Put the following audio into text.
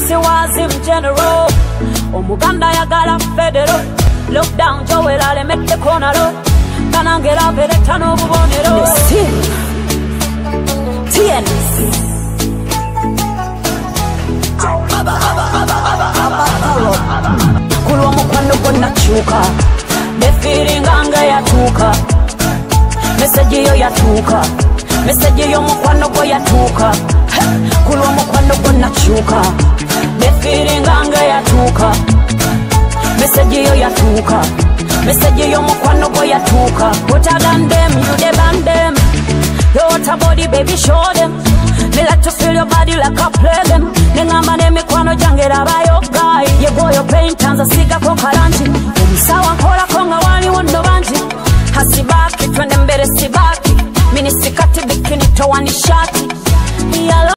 was him general. Omuganda yagala federal. Look down Joel ale make the corner low. Kanangera vereta no bubonero. TNS. Kulwa mukwano gonna chuka. The feeling anga yatuka. Message yo yatuka. Message yo mukwano go yatuka. Kulwa mukwano gonna chuka. The feeling anga yatuka. Message yo yatuka. Message yo mukwano go yatuka. Put a gun them, you the band them. Your water body baby show them. Me like to feel your body like I play them. Nengamba ne mikwano jangera bayo guy. Ye boy your pain tanza siga ko karanti. Umsawa kola konga wali wondo banji. Hasibaki twende mbele sibaki. Mini sikati bikini toa nishati.